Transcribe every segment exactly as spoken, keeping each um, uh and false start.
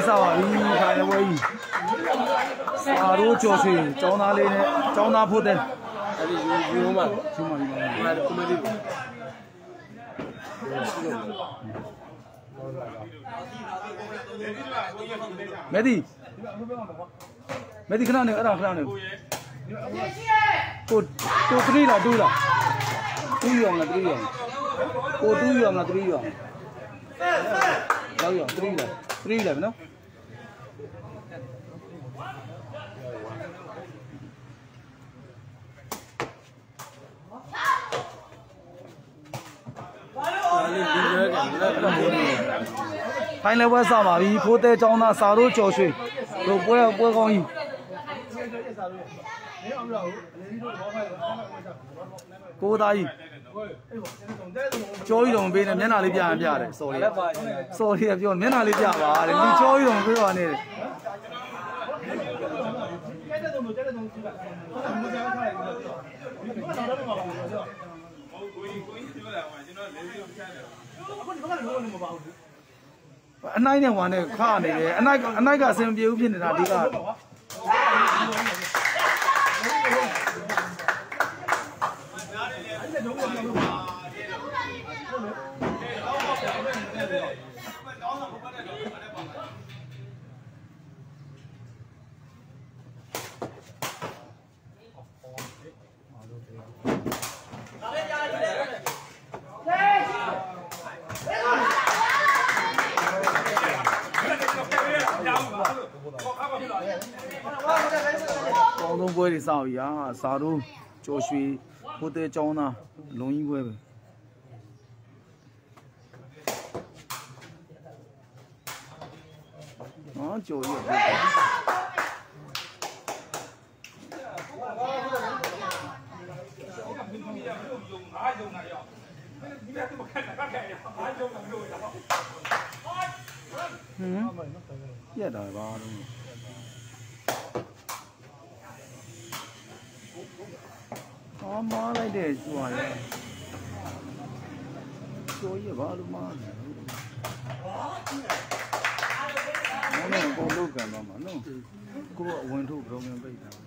sao à đi khai là quay à đôi chỗ gì cháu na lên này cháu na phút đây Tadi you mà chứ mà mà được không đi mẹ đi mẹ đi cái nào này ở đâu cái nào này cô cô three là two là three yong là three yong cô two yong là three yong bao yong three là three là nó hai level sao mà vì phố tây trong là sao đó cho xuôi rồi bữa bữa con gì cô ta gì cho ý đồng bên này miếng nào lấy bia bia đấy sorry sorry em cho miếng nào lấy bia vào đấy đi cho ý đồng cái vào này anh này này hoàn này khá này anh này anh này cả xem biểu hiện là đi cả Quảng Đông quê thì sao vậy? Sao đâu? Cho suy, có thể cho na, long yên quê. Nó cho gì? Ừ, vậy đời ba luôn. Có má lấy để xoài cho gì ba luôn má nó này có lúc cả mà nó có quên thuốc rồi mình bây giờ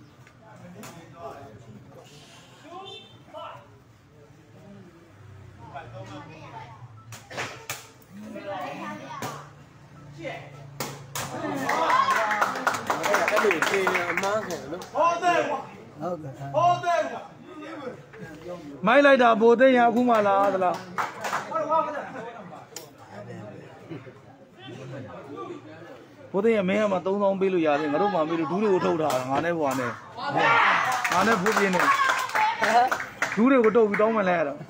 cái điều gì má kìa nó mấy lại đã bố thế nhà cũng mà là là bố thế nhà mấy mà tông tông bị lừa rồi ngã đâu mà bị lừa đủ đều thâu thà ngã này qua này ngã này phút gì này đủ đều có đâu bị đóng mà lẹ rồi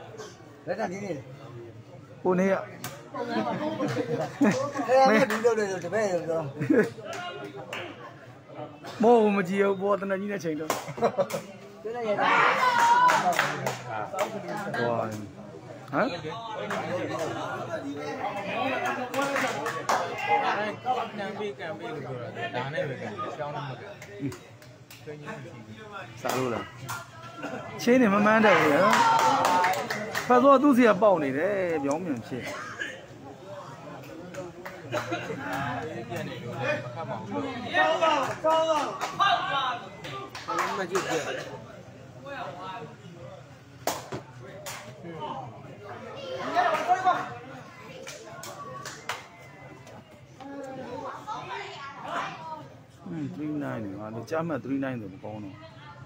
cô này ạ mô mà chiều bố tao nói như thế chỉnh đâu rồi hả sao luôn à chế này mà mang đây nhá phải rồi tôi sẽ bảo này đấy béo miệng chế ừ, three nine này mà được chấm là three nine rồi con nó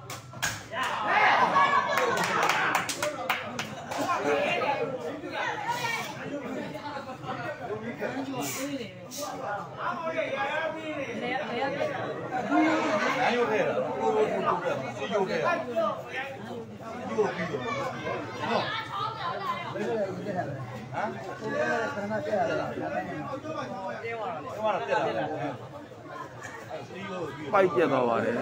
bay chết rồi đấy.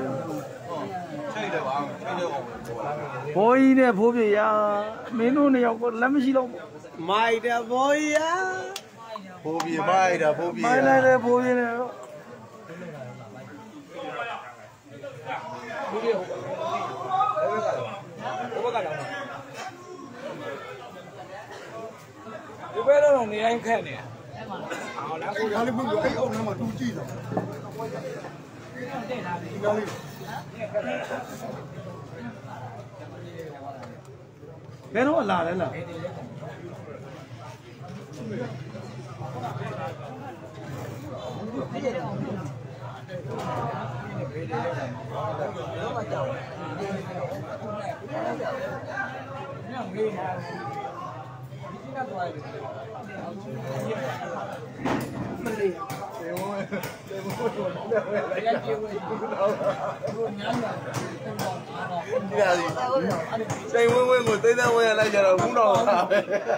Bôi này bôi bây giờ menu này có làm gì đâu. Mai đã bôi á. Bôi bây mai đã bôi bây. Mai này bôi này. Cái bé đó là người anh khen nè. 哪里不有？哎，哦，那么都记着。哪里？ ဘယ်တော့လာလဲလားစိတ်ဝင်ဝင်ကိုသိသိဝင်ရလိုက်ကြတော့ဘူးတော့ပါပဲ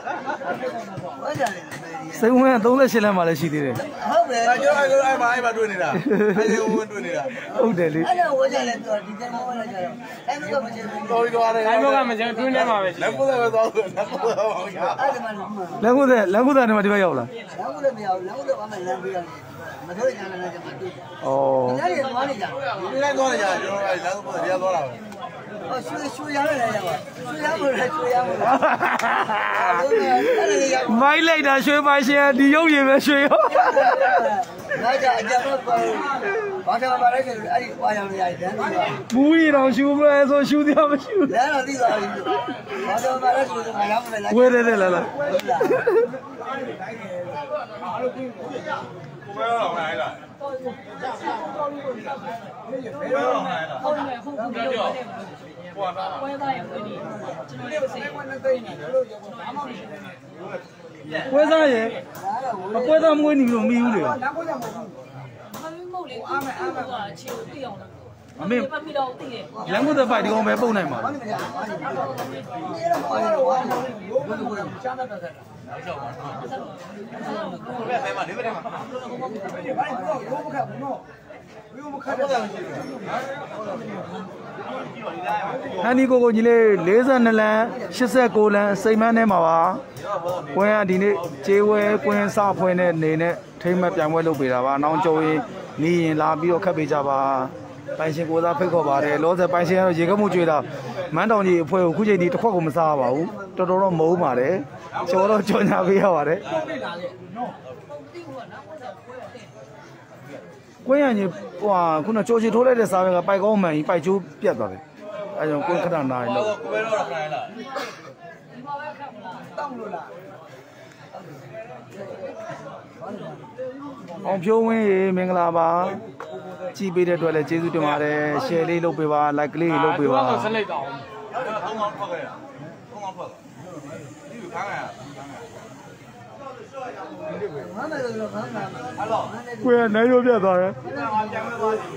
စိတ်ဝင်ကthirty-eightလမ်းမှာလည်းရှိသေးတယ်ဟုတ်ပဲအဲကျွန်တော်အဲ့မှာအဲ့မှာတွေ့နေတာအဲ့ဒီဝင်တွေ့နေတာဟုတ်တယ်လေအဲ့ဒါဝေးကြလဲတော့ဒီကမောဝင်လာကြတော့အဲ့လိုကမချင်ဘူးတော်ပြီသွားတယ်အဲ့ဘက်ကမကျန်တွင်းထဲမှာပဲရှိလက်ကိုယ်လည်းသွားလို့လက်ကိုယ်လည်းပါရအဲ့ဒီမှာလုံးဝလမ်းကုတဲ့လမ်းကုတဲ့နေမှာဒီဘက်ရောက်လာလမ်းကိုလည်းမရဘူးလမ်းကိုတော့အမှလမ်းပေးရတယ်မဆိုရင်ညာလည်းကျမတွေ့တယ်ဩ။ညာရီသွားနေကြဒီလိုက်သွားနေကြကျွန်တော်အဲ့လမ်းကိုတရားသွားတာပဲ။ဟောရွှေရွှေရလည်းလည်းရပါ။ရွှေရမို့လည်းရွှေရမို့လည်းအဲ့ဒါလည်းရပါမိုင်းလိုက်တာရွှေပိုင်ရှင်ဒီရုပ်ရည်ပဲရွှေရော။ငါကြအကြတော့ပါဘာသာပါလိုက်တယ်အဲ့ဒီပွားရအောင်ရတယ်တန်းပြီးတော့ဘူးရီတော်ရှူပဲဆိုရှူတရားမရှိဘူးလမ်းတော့သိသွားပြီ။ဘာသာပါလိုက်ဆိုတော့ငါရောက်မယ်လား။ဝဲတယ်လေလားလားဘယ်တော့မှလာဘယ်တော့မှလာဟုတ်တယ်ဟုတ်ဘူးပြောတယ်။ပေါ်တာပွဲသားရဲ့ပွဲဒီကျွန်တော်တို့စိတ်ဝင်နေသိနေတယ်လို့ကျွန်တော်အမောင်းနေတယ်။ပွဲစားရဲ့အပွဲသားမွေးနေလို့မီးဘူးလေမမမို့လေအားမအားမကခြေကိုသိအောင်လို့အမေပတ်ပြီးတော့သိတယ်လမ်းကုတဲ့ပိုက်ဒီကောင်ပဲပုံနိုင်မှာဘာလို့မရဘူး။ဘာလို့မရဘူး။ဘာလို့ဝါလို့ဘယ်လိုလဲ။ချမ်းသာတာ။ဘယ်ဘက်မှာဒီဘက်မှာဟန်ဒီကိုကိုကြီးလေးforty-twoလမ်းeighty-nineလမ်းစိတ်မန်းထဲမှာပါကွင်းကဒီနေ့ကျေးဝဲကွင်းစဖွင့်တဲ့နေနဲ့ထိမ့်မဲ့ပြိုင်ပွဲလုပ်ပေးတာပါနောင်ကြုံရင်နေရင်လာပြီးတော့ခတ်ပေးကြပါပိုင်ရှင်ကိုသားဖိတ်ခေါ်ပါတယ်လောဆယ်ပိုင်ရှင်ကတော့ရေကမှုကျွေးတာမန်းတောင်ကြီးအဖွဲကိုခုချိန်ဒီတစ်ခွက်ကိုမစားပါဘူးတော်တော်တော့မုန်းပါတယ်ကျော်တော့ကြော်ညာပေးရပါတယ်ကွင်းရကြီးဟိုခုနကြော်ချီထိုးလိုက်တဲ့စားပဲကပိုက်ကောင်းမှန်ကြီးပိုက်ကျိုးပြတ်သွားတယ်အဲကြောင့်ကွင်းခဏနားလို့ဘယ်တော့ခိုင်းလာတောင်းလို့လားအောင်ဖြိုးဝင်းရေမင်္ဂလာပါကြည်ပေးတဲ့အတွက်လည်းကျေးဇူးတင်ပါတယ် share လေးလုပ်ပေးပါ like လေးလုပ်ပေးပါတော့ဆက်လိုက်တော့သုံးကောင်းထွက်ခဲ့ရသုံးကောင်းထွက်ဒီလိုခိုင်းရငါမလို့တော့ငါမှာအဲ့တော့ကွင်းနိုင်ရောပြတ်သွားတယ်ပြန်ဝဲသွားပြီ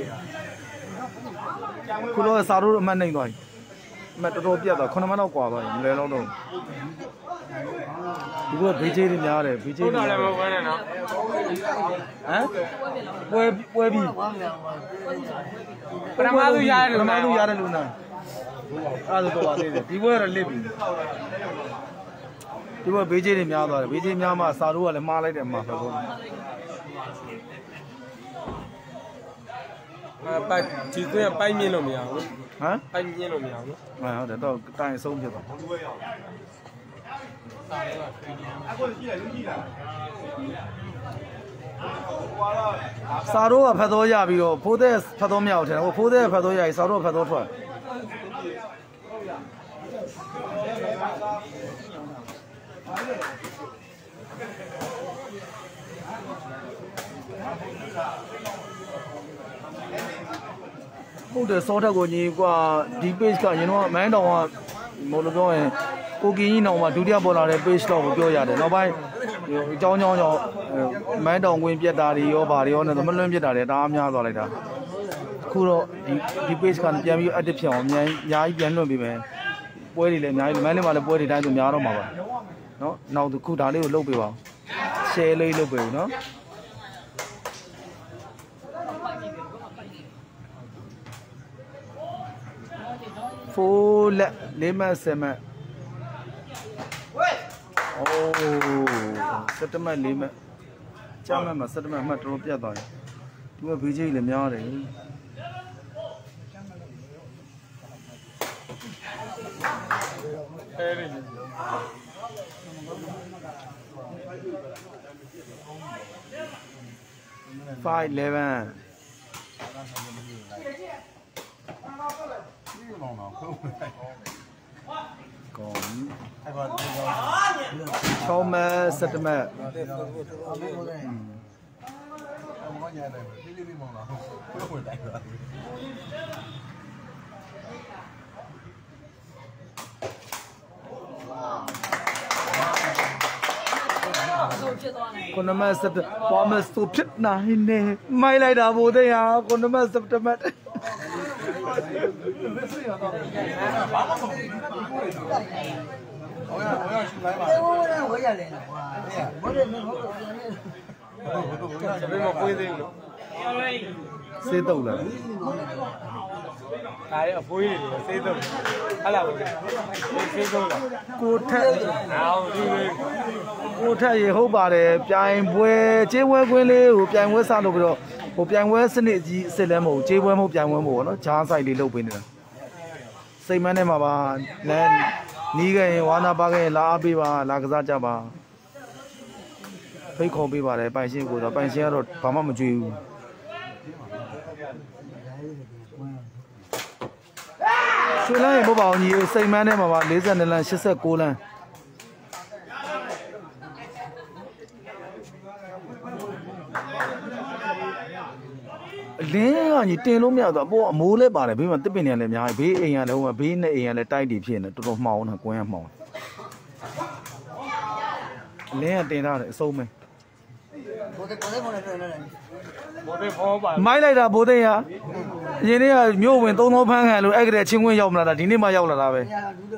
ခုတော့စာတို့အမှတ်နိုင်သွားပြီအမှတ်တော်တော်ပြတ်သွားခုနှစ်မှတ်တော့ကွာသွားပြီမလဲတော့တော့ဒီကဘေးချေးတွေများတယ်ဘေးချေးဟုတ်တွေတော့လည်းမဝဲနဲ့နော်ဟမ်ပွဲပွဲပြီးဝါမရဘူးပထမသူရတဲ့လူပထမနာသူရတဲ့လူနာအဲ့ဒါတော့ပါသေးတယ်ဒီပွဲကတော့လစ်ပြီဒီပွဲဘေးချေးတွေများသွားတယ်ဘေးချေးများမှစာတို့ကလည်းမှားလိုက်တယ်မှာပဲပေါ့အဲပိုက်ဒီသွင်းပိုက်မြင့်လို့မရဘူးဟမ်ပိုက်မြင့်လို့မရဘူးဟုတ်တယ်တော့တိုင်အဆုံးဖြစ်သွားအခုရှိတယ်လူကြီးလားစာတို့ကဖတ်တော်ရပြီးတော့ဖိုးတဲ့ဖတ်တော်မရအောင်ထင်တယ်ဟိုဖိုးတဲ့ဖတ်တော်ရရင်စာတို့ကဖတ်တော်ထွက်ဟုတ်တယ်စောထက်ကိုညီกว่าဒီ page ကရင်တော့မန်းတောင်ကမလို့ပြောရင်ကိုကင်းကြီးနောင်မှာဒုတိယပေါ်လာတဲ့ page တော့ကိုပြောရတယ်နောက်ပိုင်းအကြောင်းကြောင်းကြောင့်မန်းတောင်ကွင်းပြက်တာတွေရောဗာတွေရောနဲ့မလွန့်ပြက်တာတွေတအားများသွားလိုက်တာအခုတော့ဒီဒီ page ကပြန်ပြီး active ဖြစ်အောင်အများကြီးအများကြီးပြန်လွှင့်ပေးမယ်ပွဲတွေလည်းအများကြီးမန်းလေးမှာလည်းပွဲတွေတိုင်းဆိုများတော့မှာပါနော်နောက်တစ်ခုဒါလေးကိုလုပ်ပေးပါ share လေးလုပ်ပေးဦးနော်ဖိုးလက်လေးမတ်ဆယ်မတ်အိုးစက်တမတ်လေးမတ်ကြာမတ်မှာစက်တမတ်မှတ်တော်ပြတ်သွားတယ်သူက B J လည်းများတယ်အဲဒီ five eleven. Còn Thomas Settlement. Con nó mà sập qua mà sụp chết này nè may lại đã vô đây à con nó mà sập chết mất xe tàu là cái ở vui thì xe tàu hay là xe tàu cô thầy nào đi đi cô thầy gì hốt bà để pian bue chế bue quên đi hộp pian bue sao được rồi hộp pian bue sinh nhật gì sinh nhật mổ chế bue hộp pian bue mổ nó chả sai đi lâu bên nữa xây mấy này mà bà lên ní cái hoa ba cái lá bì bà lá cái giá bà phải không bì bà đấy bài xin của nó bài xin rồi bà mà chịu suy lại bố bảo nhiều xây mấy này mà bà lấy ra nên là sẽ sợ cô này lấy à nhỉ tiền lúc nào đó bố mua lấy bà này bây giờ tiếp bên này làm nhà bây anh nhà đâu mà bây này anh nhà tay đi phiền này tôi màu nó quen màu lấy tiền ra để sâu mày máy này là bố đây à vậy này là nhiều mình tôi nói phang hàng rồi ai cái chuyện quan trọng là đi này mà giàu là là vậy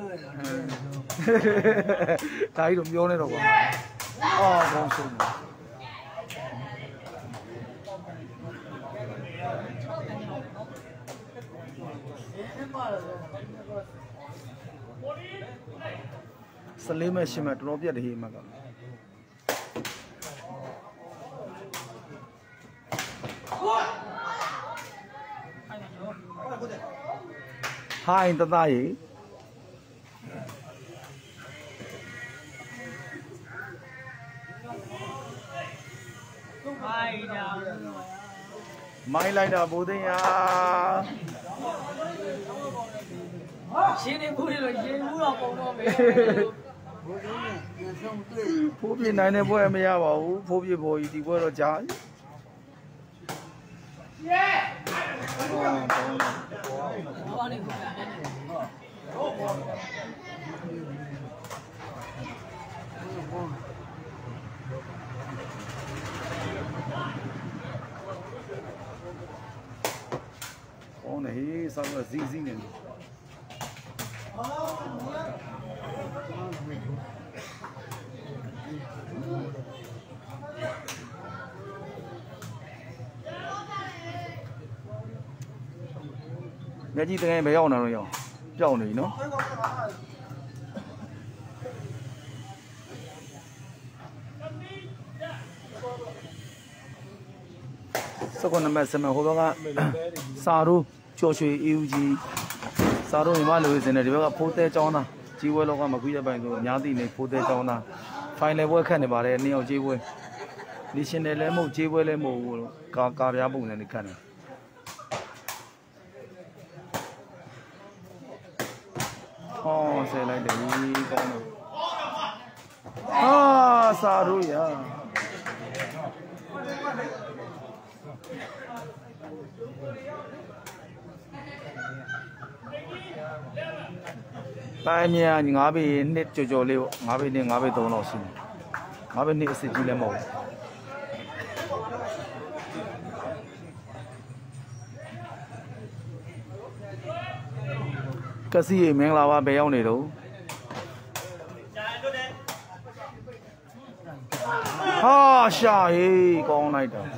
thấy được vô này rồi à không sung Slim shim at Robia de Himaga. Hi in the day. My light of Buddha. She didn't put it again. Phú Yên này này bố em ya bảo Phú Yên bồi thì bố nó trái. Con này sao là gì gì này. Nhà chị từ ngày bé nào rồi nhỉ? Chậu này nó. Sau còn nằm xem mà hôm đó Saru cho chơi yêu gì Saru thì mà lười thế này thì bây giờ phô tê cho na chỉ với lo mà quý gia bài rồi nhà thì này phô tê cho na phải lấy với khăn này bà đây nhiều chỉ với đi xin này lấy một chỉ với lấy một cả cả giá bụng này đi khăn này oh sẽ lại để con này ah Saru ya tại nhà ngã bị nét cho cho liệu ngã bị nét ngã bị tàu nó xin ngã bị nét sẽ chỉ là màu cái gì mình làm vào béo này đâu ha xa con này đâu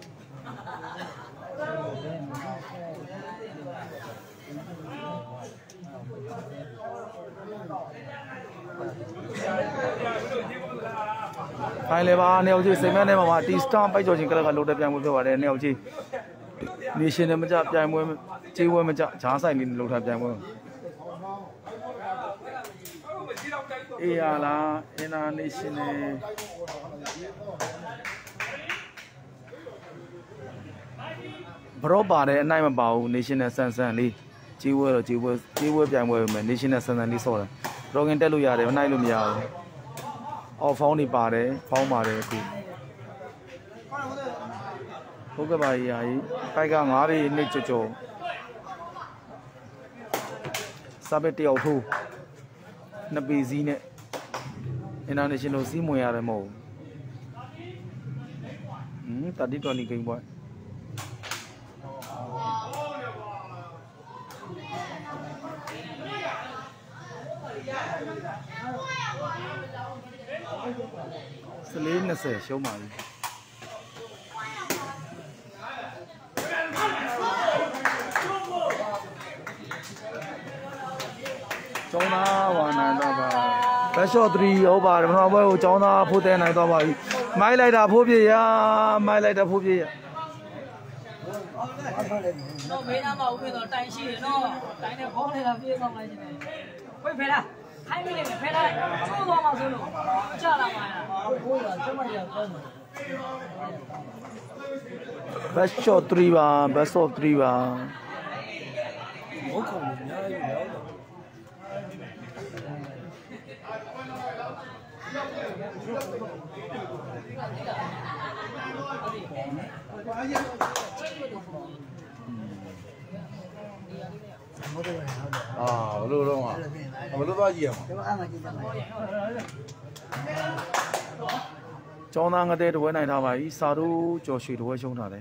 phải lấy ba neo chi xem này mà mà tí stamp phải cho chính cái là lột đẹp trang mua vào neo chi đi xin em chắc trang mua chi mua mình chắc chả sai mình lột đẹp trang mua ý là em là đi xin này ရော့ပါတယ်အနိုင်မပါဘူး national ဆန်ဆန်လေးကြီးဝဲတော့ကြီးဝဲကြီးဝဲပြိုင်ပွဲမယ် national ဆန်ဆန်လေးဆော့တယ်ရော့ကင်တက်လို့ရတယ်မနိုင်လို့မရဘူးအော်ဖောင်းနေပါတယ်ဖောင်းပါတယ်အခုဟုတ်ကဲ့ပါကြီးဟာကြီးဖိုက်ကငါးရီနှစ်ကြော်ကြော်စာပဲတယောက်ထိုးနှစ်ပေစည်းနဲ့ international စီးမွေရတယ်မဟုတ်ဘူးဟမ်တာတီတော်နီဂိမ်းပွဲစလေးနှစ်ဆယ်ရှုံးပါပြီကျောင်းသားဝါနန္ဒပါဘက်ရှော့триဟုတ်ပါတယ်မနောပွဲကိုကျောင်းသားဖိုးတဲနိုင်သွားပါပြီမိုက်လိုက်တာဖိုးပြရမိုက်လိုက်တာဖိုးပြရတော့မေးနာမှာဥပ္ပေတော့တိုင်ရှိတယ်နော်တိုင်နဲ့ခေါင်းနေတာပြေးသွားမှချင်းတယ်ဝိတ်ဖဲလားခိုင်းမိနေမယ်ဖဲလိုက်ချိုးသွားမှဆိုလို့ကြလာမှာဘိုးကကျမရကောင်းတယ်ဘက်ရှော့триပါဘက်ဆော့триပါဟုတ်ကောင်းတယ်များကြီးရောအာဘလို့တော့อ่ะဘလို့သွားကြည့်ရမှာကျွန်တော်အားမကြည့်ကြပါဘူးကျောင်းသားငတဲ့တပွဲနိုင်ထားပါပြီစာတို့ကျော်ရွှေတပွဲရှုံးထားတယ်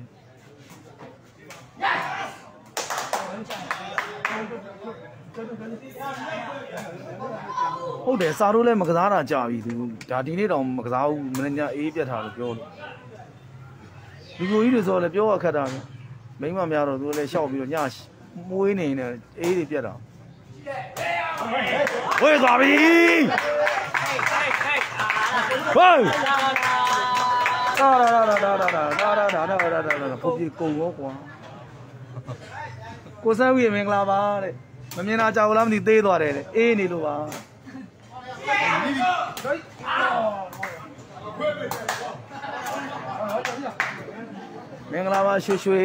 ဟုတ်တယ်စာတို့လည်းမကစားတာကြာပြီသူဒါဒီနေ့တော့မကစားဘူးမင်းညာအေးပြတ်ထားလို့ပြောလို့လူမျိုးကြီးတွေဆိုလည်းပြောရခက်တာပဲမိမများတော့သူလည်းရှောက်ပြီးတော့ညမွေးနေနေအေးတွေပြတ်တာဝေးသွားပြီဟေးတာတာတာတာတာတာတာတာတာတာတာဖုတ်ပြေကုန်ရောကွာကိုစန်းဝီမင်္ဂလာပါတဲ့မမြင်တာကြောက်လားမသိသေးသွားတယ်တဲ့အေးနေလို့ပါမင်္ဂလာပါရွှေရွှေ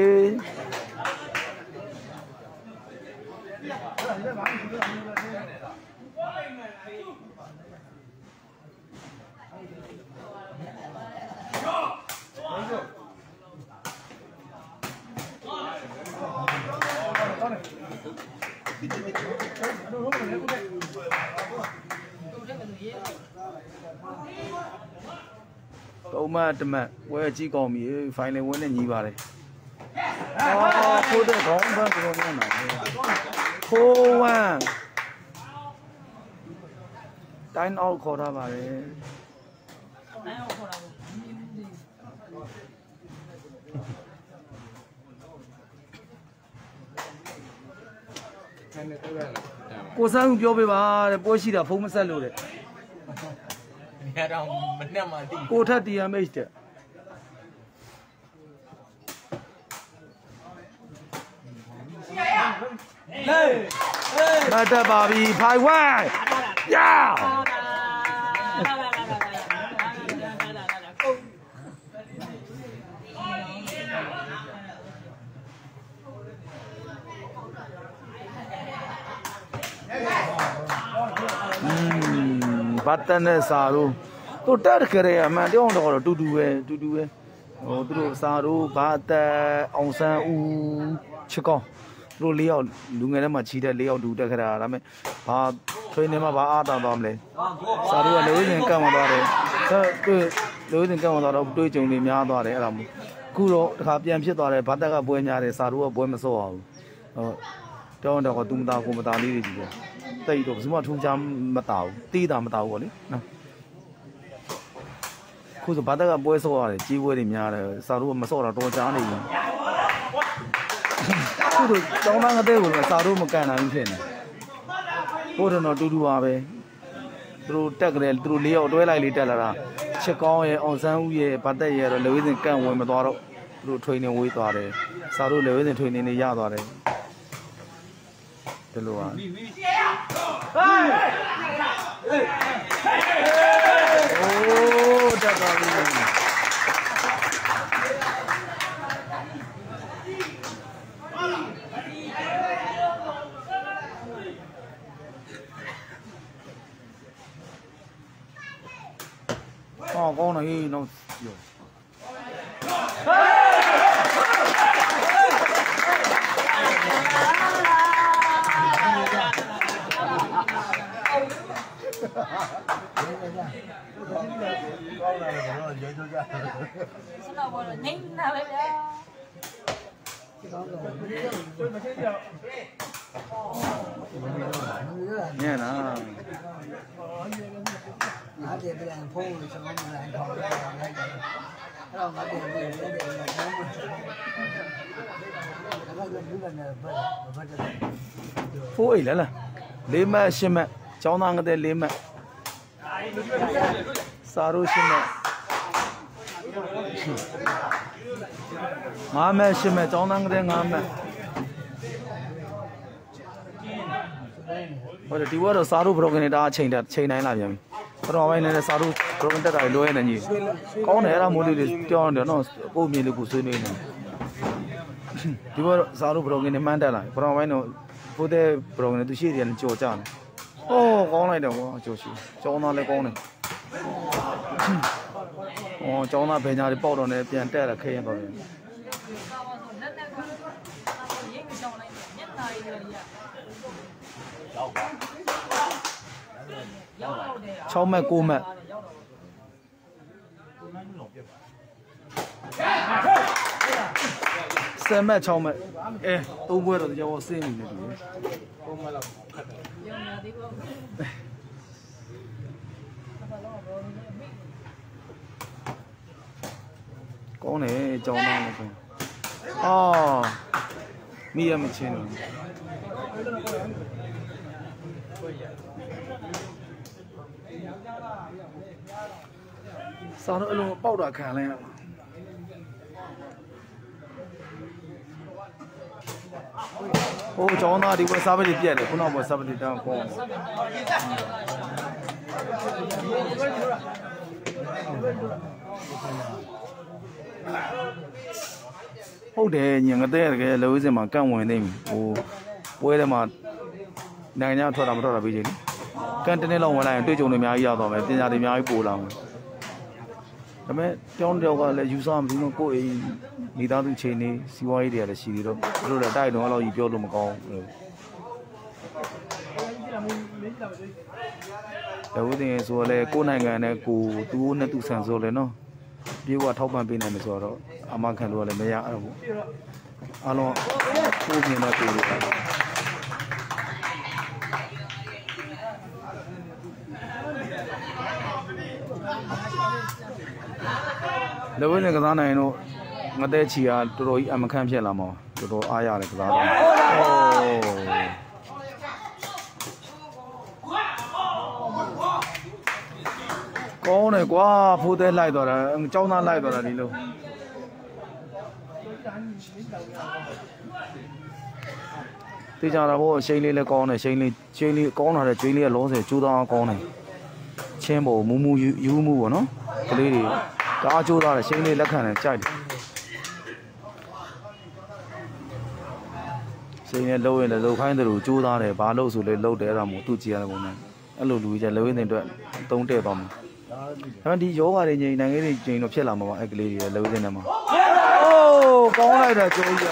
ပုံမှန်တမတ်ဝဲကြည့်ကောင်းပြီဖိုင်နယ်ဝင်းနဲ့ညီးပါတယ်အော်ခိုးတဲ့ခေါင်းဘန်းကတော့မနာဘူးခိုးဝမ်းတိုင်းအောက်ခေါ်ထားပါတယ်တိုင်းအောင်ခေါ်တာပေါ့ကိုစန်းပြောပေးပါတဲ့ပွဲရှိတာဖုံးမဆက်လို့တဲ့နေရာတော့မနဲ့မှတိကိုထက် တီ အမ် အိတ် တဲ့လေမတ်ပါပြီဖိုင်ဝမ်ယာဘာတန်နဲ့စာတို့သူတက်ကြရအမှန်တောင်းတော့တူတူပဲတူတူပဲဟိုသူတို့စာတို့ဘာတက်အောင်ဆန်းဦးချစ်ကောင်းသူတို့လေးယောက်လူငယ်ထဲမှာချီတဲ့လေးယောက်တူတက်ကြတာဒါပေမဲ့ဘာထွေးနေမှာဘာအားတောင်းသွားမလဲစာတို့ကလည်းဝိဇင်ကန့်မသွားတယ်သူလူဝိဇင်ကန့်မသွားတော့တွေးကြုံနေများသွားတယ်အဲ့ဒါမျိုးအခုတော့တခါပြန်ဖြစ်သွားတယ်ဘာတက်ကပွဲများတယ်စာတို့ကပွဲမစော့အောင်ဟုတ်တောင်းတော့သူမသားကိုမသားလေးတွေကြီးပဲတိတ်တော့ဘယ်မှထူးခြားမတောက်တီးတာမတောက်ဘူးလေနော်ခုဆိုဘာတက်ကပွဲစောရတယ်ကြီးပွဲတွေများတယ်စာတို့ကမစောတာတော်ကြားနေပြီခုဆိုတောင်းတန်းကတဲ့ကိုစာတို့မကန်နိုင်ဘူးဖြစ်နေဘိုးတော်တူတူပါပဲသူတို့တက်ကြတယ်သူတို့လေးယောက်တွဲလိုက်လေးတက်လာတာချစ်ကောင်းရဲ့အောင်ဆန်းဦးရဲ့ဘာတက်ရဲ့တော့လေဝိဇင်ကန့်ဝင်မသွားတော့သူတို့ထွေနေဝေးသွားတယ်စာတို့လေဝိဇင်ထွေနေနေရသွားတယ်ဒီလိုပါဟေးโอ้တက်သွားပြီ哦，高了，嘿，那有。 是那我拧他了呀。 你看呐。 拿点不然碰什么不然搞的，让拿点点点点碰不成。那个日本的不不是。 不会了了，零麦十麦，叫那个的零麦，沙鲁十麦，五麦十麦，叫那个的五麦。我这第二个沙鲁 program 呢，大清的清难了边。不然外呢沙鲁 program 这个乱的呢，搞那个木头的掉掉那后面的不水呢。第二个沙鲁 program 呢满的了，不然外呢。不得不让人都写点交价呢。哦，讲来的我就是，叫那来讲呢。哦，叫那平常的报道呢，别人带了客人报的。炒麦锅麦。三麦炒麦，哎，都过了叫我三米的对。讲呢，叫那个。哦，米也没钱了。上头那报道看了呀。哦，叫那的我啥不的别的，不能我啥不的这样讲。好的，人家在那个楼子嘛干完的，我我的嘛，那个人拖拉不拖拉不进，干真的老我来对中的苗一样多没，人家的苗一波了。那么讲这个来有啥么子呢？过一你当初钱呢，希望一点的是的咯，如果带动老一标那么高，有点说嘞，过那个呢，过多那都三十了喏，比我头半边那没说了，阿妈看到了没呀？阿罗后面那过了。那为那个啥呢？喏，我在起啊，多多俺们看片了嘛，多多阿呀的个啥的。哦。高呢，瓜铺的来到了，嗯，找哪来到了你喽？对家的我心里来高呢，心里心里高呢，嘴里老是就当高呢，钱包木木有有木喏，这里的。大就大的，心里来看呢，家里。现在老人的老看的路就大的，把老树的老带上么都接了我们，一路路在老人那段东带到嘛。他们你摇下来呢，那个人进了偏了嘛，那个里的老人的嘛。哦，刚来的就一样。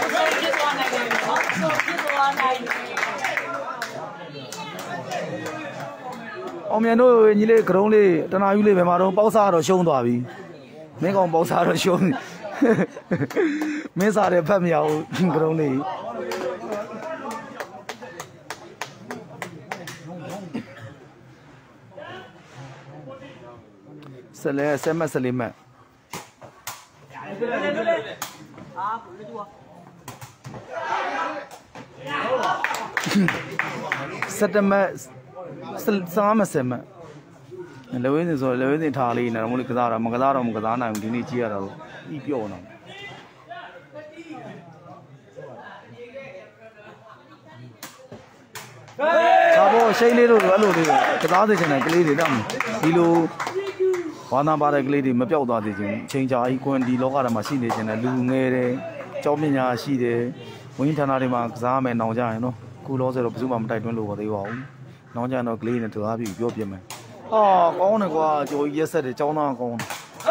后面都你嘞，各种嘞，在那有嘞，别嘛都包啥都凶多呗，没讲包啥都凶，没啥的拍苗，各种嘞。是嘞，什么是嘞嘛？是的嘛。是啥么事嘛？老人说，老人他哩呢，我们个啥了，么个啥了，么个啥呢？今天接了，一标呢。差不多谁来都乱了的，个啥子现在个里的人，一路华南巴的个里的没标多的钱，请假一关的老家的嘛，现在现在路爱的，招聘呀是的，我们他那里嘛，个啥没闹家喏，古老些了不是我们带动路的哟。น้องจานเรากลีเนี่ยถือว่าพี่เปรี้ยวเปรี้ยวไหม哦，高那个就也是的，交那高。哦。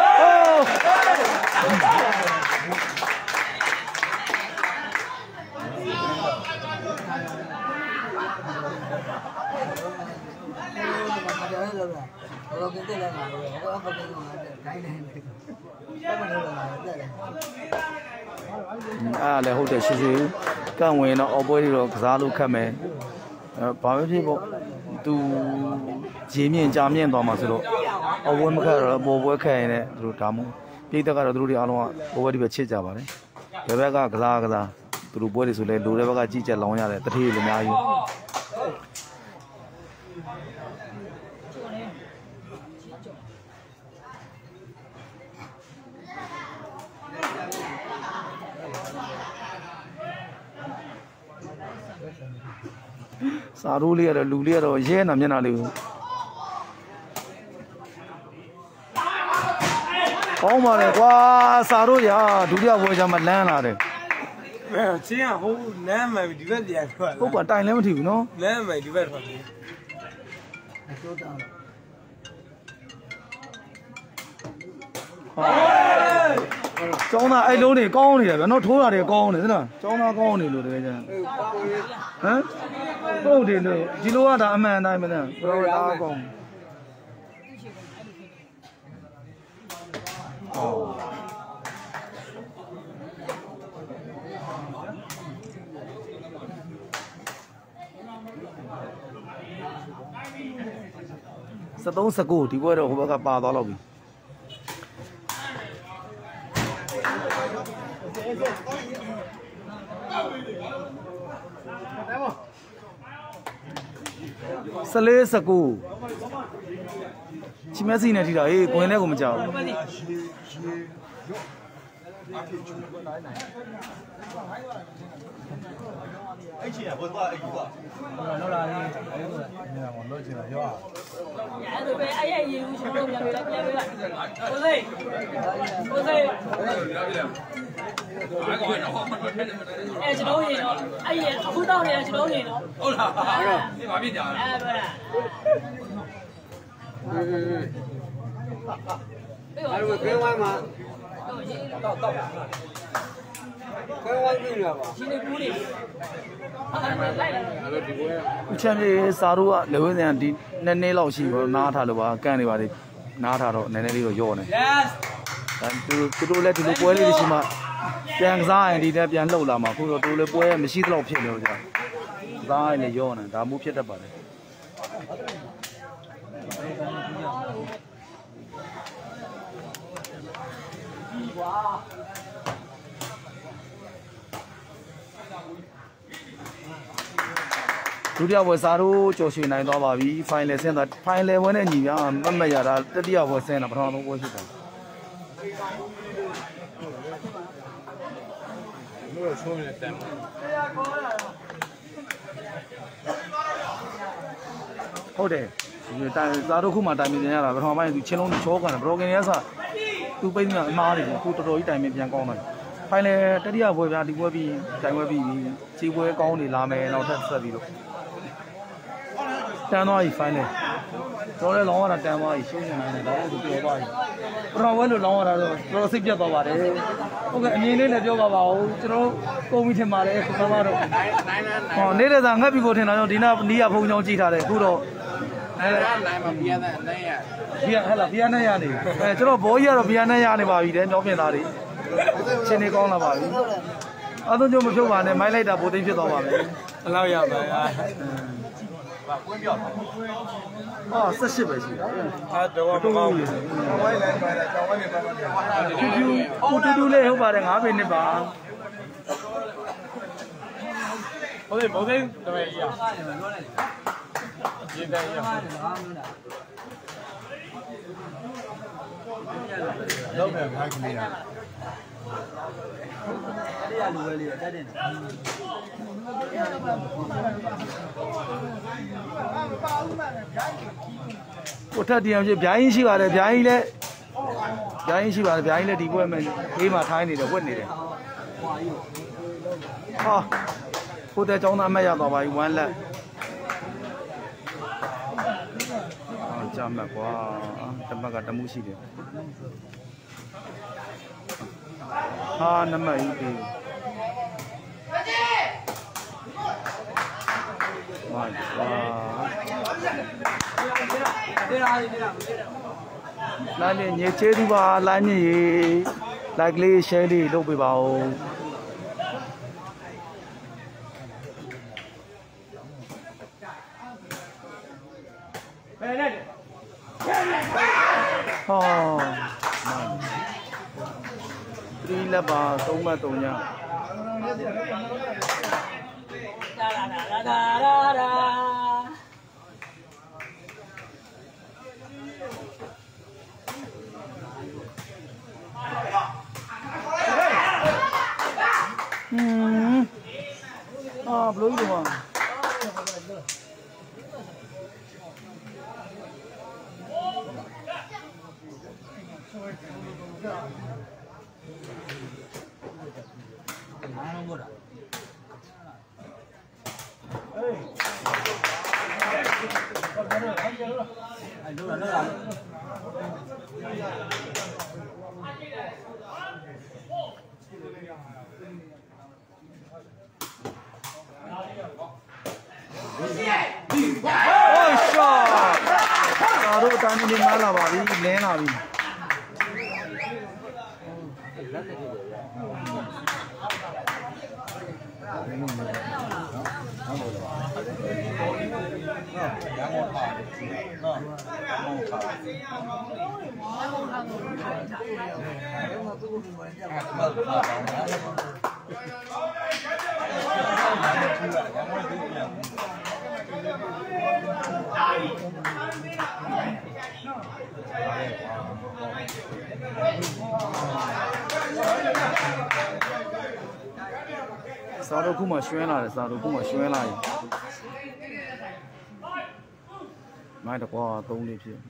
啊，来好点，其实干完了，后边的个啥都看没，呃，八百皮包都见面见面到嘛是咯，后边没看了，后边看呢，都他们，别的个都是阿龙啊，后边的别吃家吧嘞，这边个个啥个啥，都玻璃出来，路这边个几只老伢嘞，这天里面有。啥路里的路里的，也那边那里。好嘛嘞，哇，啥路呀？都要我家么烂了的。 没有，这样好难买，这个点出来。 不管带那么久呢？ 难买这个出来。 找那爱楼的高的，那头上的高的，真的，找那高的路的这。嗯？高的路，几路啊？他们那边的，不知道哪高。哦。十东十九，ဒီဘွဲတော့ဟိုဘက်ကပါသွားတော့ပြီ十လေး十九ချီမက်စီနဲ့ထိတာဟေးကိုင်းနဲ့ကိုမကြောက်အဲ့ချင်ဘယ်သွားအဲ့ကွာလောက်လာလေးအဲ့ဒါကိုလောက်ချင်တာရောအဲ့ဒါပဲအဲ့ရရေဦးကျွန်တော်ပြန်ပြန်ပြန်ပြန်ကိုစိကိုစိအဲ့ကျွန်တော်ရေတော့အဲ့ရအခုတော့နေကျွန်တော်နေတော့ဟုတ်လားဟုတ်တော့ဒီမှာပြကြတယ်အဲ့ပါလားအေးအေးအေးအဲ့ဒါကဲဝိုင်းမှာတော့တော့ကဲဝိုင်းပြီလားပါရှင်းနေကူးနေချမ်းပြေစာတို့ကလေဝင်းစံဒီနည်းနည်းလောက်ရှိဘောနားထားလို့ပါကန့်နေပါလေနားထားတော့နည်းနည်းလေးတော့ရော့နေ yes ဒါသူသူတို့လည်းဒီလိုပွဲလေးတွေရှိမှပြန်ကစားရင်ဒီတက်ပြန်လှုပ်လာမှာခုတော့သူလည်းပွဲမရှိသလောက်ဖြစ်နေလို့ကြာစားရင်လည်းရော့နေဒါမှဖြစ်တတ်ပါလေဒုတိယဘွယ်စာတို့ကြော်ရွှေနိုင်သွားပါပြီဖိုင်နယ်ဆင်းသွားဖိုင်နယ်ဝင်တဲ့ညီပြမတ်မတ်ရတာတတိယဘွယ်ဆင်းတာပထမဆုံးပွဲဖြစ်တာလို့ဆိုနေတယ်ဟုတ်တယ်ဒီတိုင်စာတို့ခုမှတိုင်မြင်ရတာပထမပိုင်းသူချင်းလုံးချောကန်တယ်ဘရော့ကင်ရဲ့ဆာသူပိတ်နေအမားတယ်ခုတော်တော်ကြီးတိုင်မြင်ပြန်ကောင်းတယ်ဖိုင်နယ်တတိယဘွယ်ပြဒီဘွယ်ပြီးတိုင်ဘွယ်ပြီးခြေဘွယ်ကောင်းနေလာမယ်နောက်ထပ်ဆက်ပြီးတော့တန်သွားပြီဖိုင်နယ်တော့လည်းလောင်းရတာတန်သွားပြီရှင်းနေတယ်တော့သူပြောပါပြီပထမဘွယ်လို့လောင်းရတာတော့တော်တော်စိတ်ပြတ်သွားပါတယ်ဟုတ်ကဲ့အမြင်လေးလည်းပြောပါပါဦးကျွန်တော်ကုန်ပြီထင်ပါတယ်ခမတော့ဟောနေတဲ့သာငတ်ပြီကိုထင်တာတော့ဒီနာနီးရဖုံချောင်းကြည့်ထားတယ်အခုတော့အဲနိုင်မှာဘီယာနဲ့နိုင်ရဘီယာဟဲ့လားဘီယာနဲ့ရနေအဲကျွန်တော်ဘောကြီးကတော့ဘီယာနဲ့ရနေပါပြီတဲ့ပြောပြင်သားတွေချင်းနေကောင်းလာပါပြီအသုံးကျမဖြုတ်ပါနဲ့မိုင်းလိုက်တာပိုသိမ်းဖြစ်သွားပါမယ်အလောက်ရပါဟာကွင်းပြောက်ဟာဆက်ရှစ်ပဲရှိတာဟာတော့မကောင်းဘူးဝိုင်းလိုက်ပါလားကျောင်းဝိုင်းနေပါပါကျူကျူကိုတူတူလေးဟုတ်ပါတယ်ငါးပေနှစ်ပါဘုသိဘုသိတမဲကြီးရရေးတယ်ရလောက်ပဲခိုင်းကလေးရအဲ့ရလူပဲလေးတက်တင်တယ်ကိုထက်တရားဖြစ်ဗျာရင်ရှိပါတယ်ဗျာရင်လည်းဗျာရင်ရှိပါတယ်ဗျာရင်လည်းဒီဘွဲ့မဲ့အေးမှာထိုင်းနေတယ်ဝက်နေတယ်ဟာကိုတဲ့ကျောင်းသားအမတ်ရသွားပါပြီဝမ်းလက်ဟာကြာမှတ်ကွာတမတ်ကတမှုရှိတယ်ဟာနမတ်ကြီးပေးဝါဝါလာမြင့်ညချေသူပါလာမြင့်ရေလိုက်ကလေး share လေးလုပ်ပေးပါဦးဘယ်နဲ့ဟောသီးလက်ပါသုံးမှတ်သုံးညဒါဒါဒါဒါဒါဟမ်အာဘလို့လို့တို့အတိုင်းနေမှလာပါပြီလင်းလာပြီစာတို့ခုမှရွှဲလာတယ်စာတို့ခုမှရွှဲလာရင်မိုက်တော့ကွာသုံးလေးဖြစ်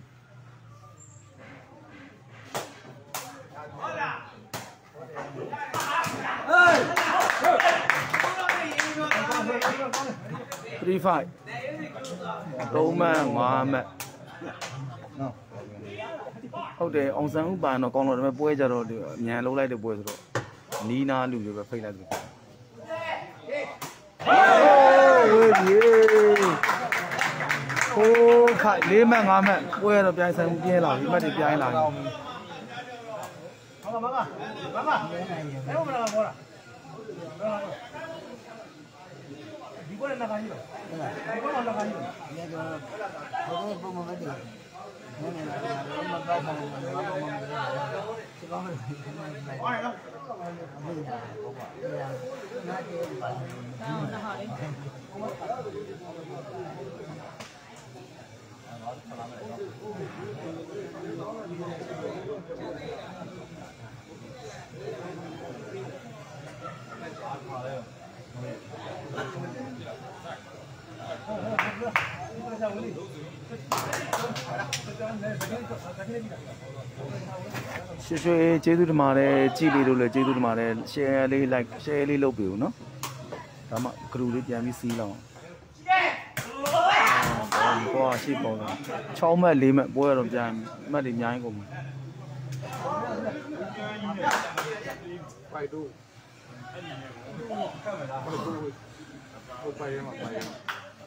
three five သုံးမှတ်ငါးမှတ်ဟုတ်တယ်အောင်ဆန်းဥပန်တော့ကောင်းတော့ဒါပေမဲ့ပွဲကြတော့ညံလုံးလိုက်တဲ့ပွဲဆိုတော့နီးနာလူတွေပဲဖိတ်လိုက်တယ်ဝေးရေဟိုးခိုင်လေးမှတ်ငါးမှတ်ပွဲတော့ပြိုင်ဆိုင်ပြင်းလာပြီမှတ်တွေပြိုင်လာပြီဟုတ်ကဲ့မမမမအဲ့ဘယ်မှာပေါ်လာဒီကောလည်းနာခိုင်းရောဒီကောလည်းနာခိုင်းရောဒီကတော့ဘယ်ဘယ်မှာလဲနည်းနည်းလာတယ်မကောက်ပါဘူးမကောက်ပါဘူးဒီကောင်းတယ်ဟုတ်ရဲ့နော်အမေကဘောပါနားတယ်ပါနားဟာရှေ့ရှေ့ကျေးဇူးတင်ပါတယ်ကြည့်လေးလို့လည်းကျေးဇူးတင်ပါတယ် share လေး like share လေးလုပ်ပေးဦးနော်ဒါမှ group လေးပြန်ပြီးစီးလောက်အောင်ဘောရှိပုံ၆မှတ်၄မှတ်ပွဲရတော့ပြန်မှတ်တွေအများကြီးကုန်ပြီပိုက်တို့ပိုက်တို့ဟိုပိုက်ရမှာပိုက်ရမှာ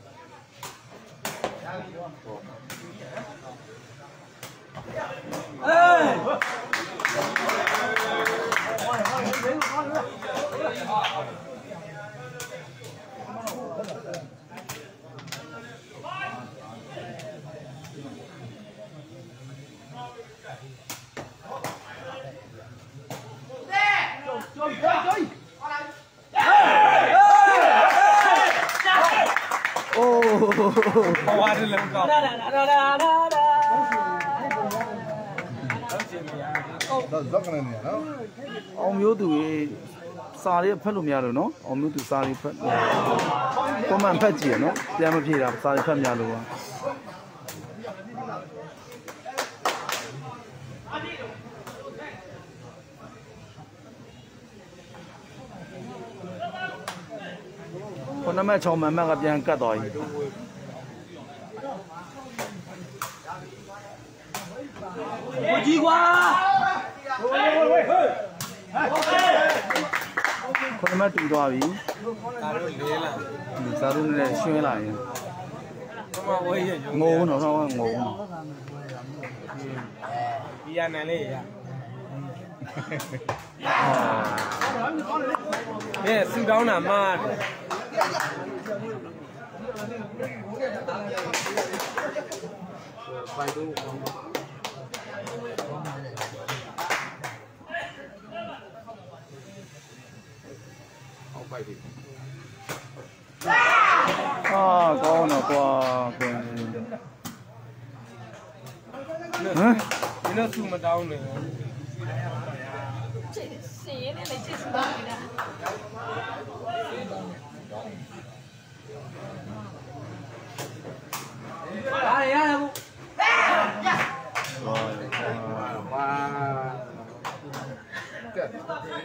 ဝါတယ်လည်းကောင်းဒါဒါဒါဒါဒါတော့ဇက်ကနေနေနော်အောင်မျိုးသူကြီးစာလေးဖတ်လို့မရလို့နော်အောင်မျိုးသူစာလေးဖတ်ကွန်မန်ဖတ်ကြည့်ရနော်ပြန်မဖြေတာစာလေးဖတ်မရလို့ပါခုနမဲ့၆မှန်မှတ်ကပြန်ကတ်သွားပြီ我机关。 可能买多少币？ 大陆来了， 嗯，大陆那选来的。 他妈我也有。 我呢，我我呢。 比亚难嘞呀。 啊。 哎，苏高难嘛。 啊，高呢，瓜，嗯， 你那苏么高呢？ 这谁呢？这是哪里的？哪里呀？不？ 哇！对。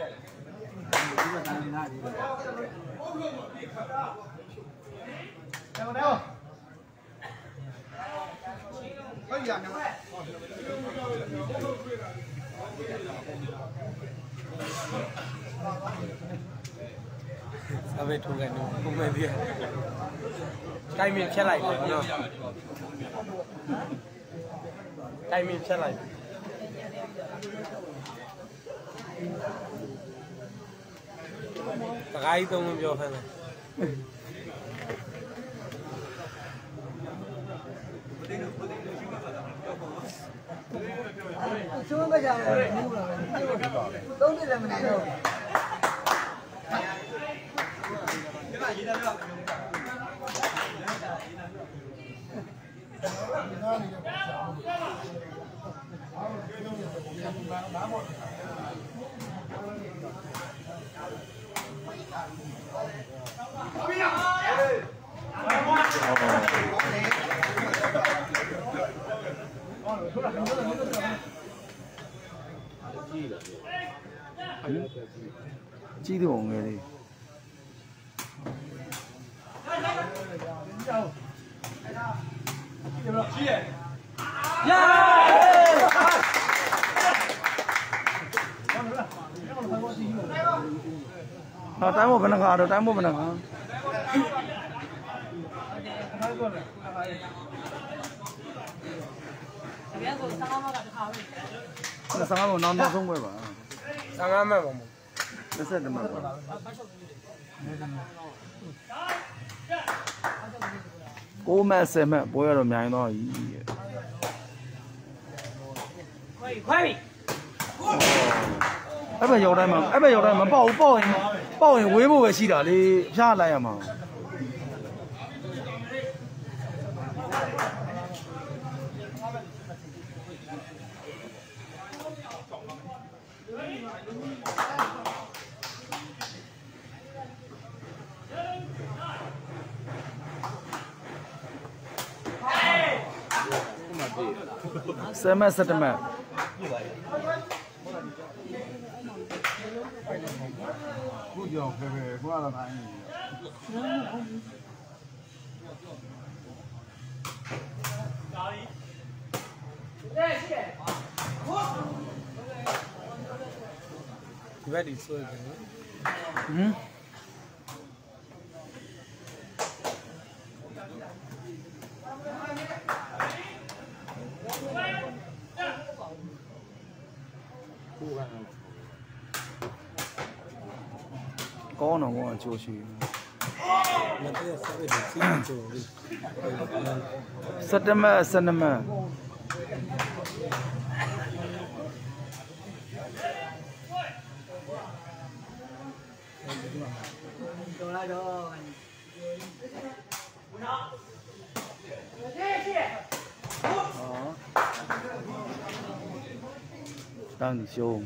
可以啊， sao về thu cái nó không về tiền cây miền xe lại phải không cây miền xe lại cái tôi không vô hay này xuống bây giờ đúng là mình này rồi chi được người đi. Nó tái một bên nào rồi tái một bên nào. Là sáng ngày năm nó không quay vào. sáng ngày mà một. Nó sẽ được mà. Cô mẹ xem mẹ bố rồi mẹ nó ý. Quay quay. Ấy bây giờ đây mà, ấy bây giờ đây mà bao bao bao nhiêu quy mô về gì đó đi ra lại mà. Xem mẹ xem mẹ. Cú dòng về về qua là này. Về đi xuôi cái. Ừ. Có nào có chỗ gì? Mà thế sẽ phải được xin chỗ đi. Sắt mà sắt mà. Đang đi show.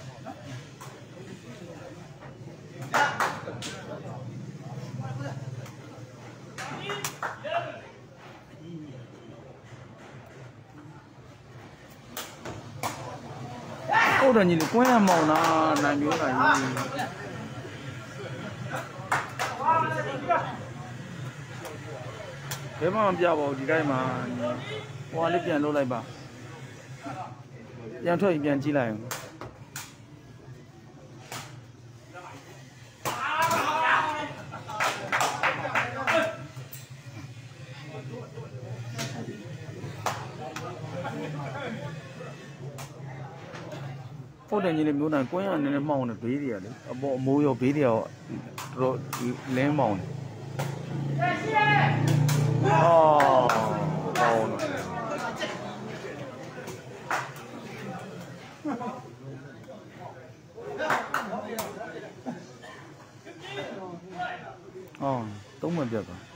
Cô đã nhìn quen màu nào này miếng này. Thế mà bây giờ bảo đi đây mà qua lấy tiền lâu lại bà. ပြန်ထွက်ပြန်ကြည့်လိုက်အောင်ဖို့တယ်ကြီးလေးမျိုးနိုင်ကွင်းရနည်းနည်းမှောင်းနေဘေးတွေကလေအပေါ်အမိုးရောဘေးတွေရောတော်လင်းမောင်းနေအော်ပေါင်းနေအော်သုံးမှပြတ်သွား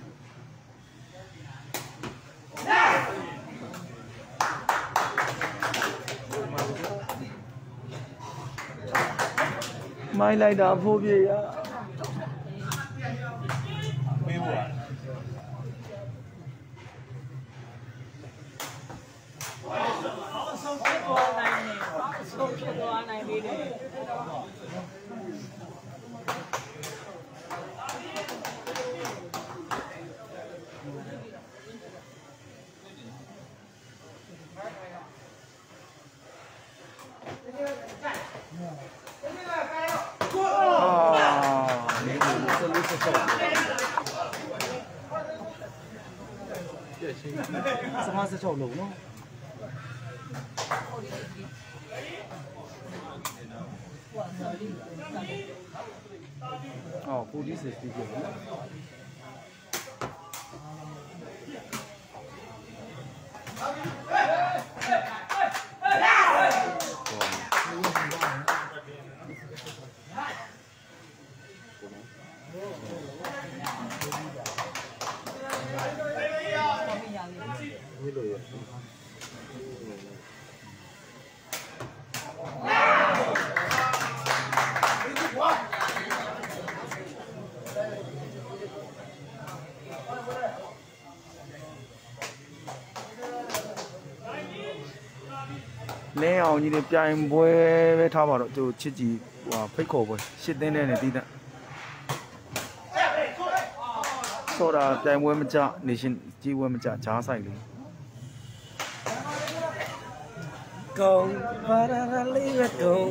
မိုင်းလိုက်တာဖိုးပြေရပေးဖို့ဆုံးဖြစ်သွားနိုင်တယ်ဆုံးဖြစ်သွားနိုင်ပြီလေစမစချောက်လုံးနော်အော် forty sixty ပြည့်နော်လဲအောင်ကြီးတွေပြိုင်ပွဲပဲထားပါတော့သူချစ်ကြည်ဟိုဖိတ်ခေါ်ပွဲရှစ်သင်းနဲ့နဲ့တီးတဲ့ဆိုတာပြိုင်ပွဲမကြနေရှင်ကြီးပွဲမကြဂျားဆိုင်လေးကုံပါရရလေးရကုံ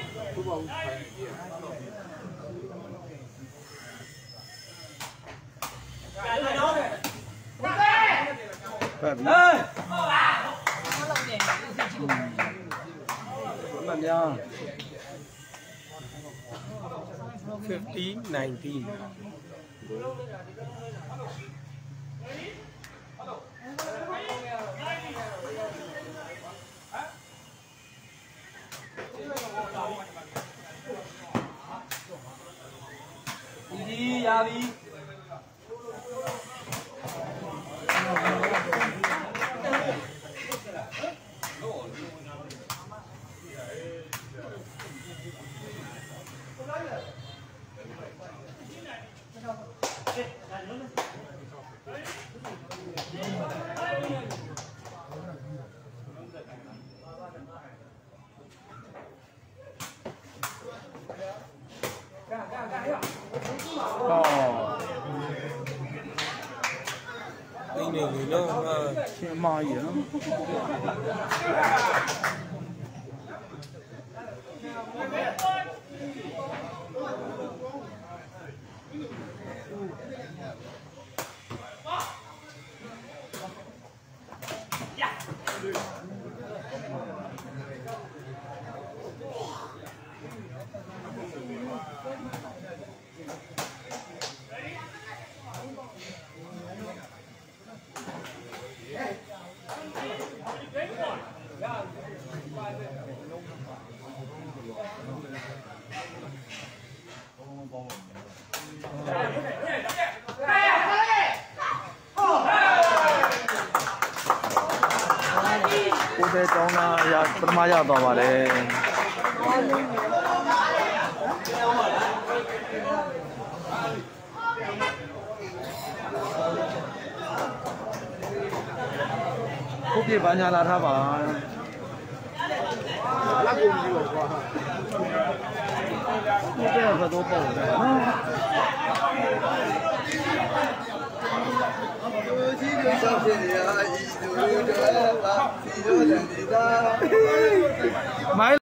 ဖတ်ပြီမများ fifty nineteen đi ra đi Anh này người nó Chị mai gì đó Cô bé cháu là ya, phần mai ya tao mà đấy. Cô bé bán nhà là thà bà. Lá cùng gì vậy? Cô bé là phải tốt bổ đấy. Sao thế này မိုင်း